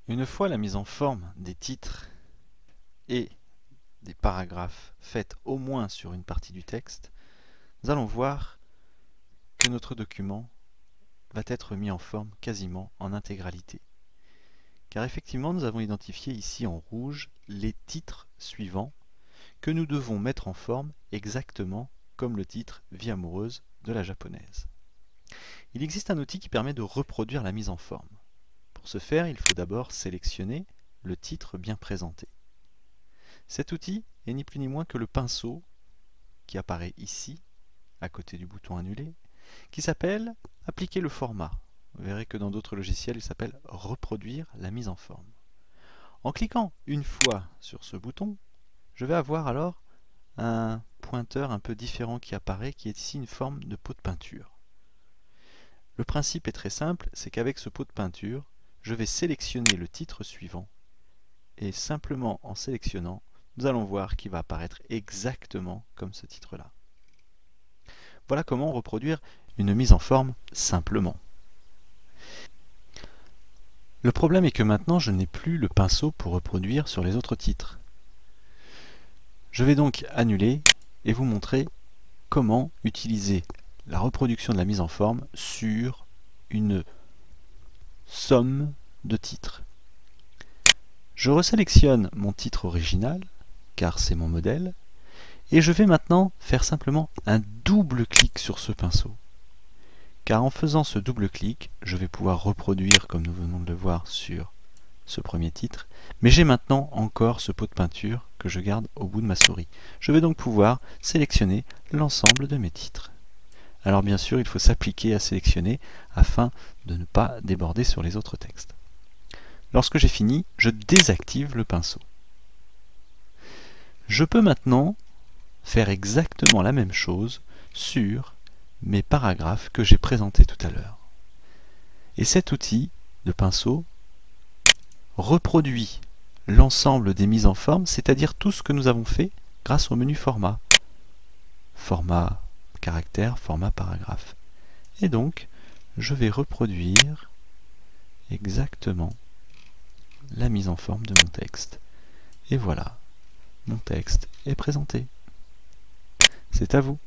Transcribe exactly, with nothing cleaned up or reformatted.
Une fois la mise en forme des titres et des paragraphes faite au moins sur une partie du texte, nous allons voir que notre document va être mis en forme quasiment en intégralité. Car effectivement, nous avons identifié ici en rouge les titres suivants que nous devons mettre en forme exactement comme le titre « Vie amoureuse » de la japonaise. Il existe un outil qui permet de reproduire la mise en forme. Pour ce faire, il faut d'abord sélectionner le titre bien présenté. Cet outil est ni plus ni moins que le pinceau qui apparaît ici, à côté du bouton Annuler, qui s'appelle « Appliquer le format ». Vous verrez que dans d'autres logiciels, il s'appelle « Reproduire la mise en forme ». En cliquant une fois sur ce bouton, je vais avoir alors un pointeur un peu différent qui apparaît, qui est ici une forme de pot de peinture. Le principe est très simple, c'est qu'avec ce pot de peinture, je vais sélectionner le titre suivant, et simplement en sélectionnant, nous allons voir qu'il va apparaître exactement comme ce titre-là. Voilà comment reproduire une mise en forme simplement. Le problème est que maintenant, je n'ai plus le pinceau pour reproduire sur les autres titres. Je vais donc annuler et vous montrer comment utiliser la reproduction de la mise en forme sur une somme de titres. Je resélectionne mon titre original, car c'est mon modèle, et je vais maintenant faire simplement un double clic sur ce pinceau. Car en faisant ce double clic, je vais pouvoir reproduire, comme nous venons de le voir, sur ce premier titre, mais j'ai maintenant encore ce pot de peinture que je garde au bout de ma souris. Je vais donc pouvoir sélectionner l'ensemble de mes titres. Alors bien sûr, il faut s'appliquer à sélectionner afin de ne pas déborder sur les autres textes. Lorsque j'ai fini, je désactive le pinceau. Je peux maintenant faire exactement la même chose sur mes paragraphes que j'ai présentés tout à l'heure. Et cet outil de pinceau reproduit l'ensemble des mises en forme, c'est-à-dire tout ce que nous avons fait grâce au menu format. Format caractère, format paragraphe. Et donc, je vais reproduire exactement la mise en forme de mon texte. Et voilà, mon texte est présenté. C'est à vous.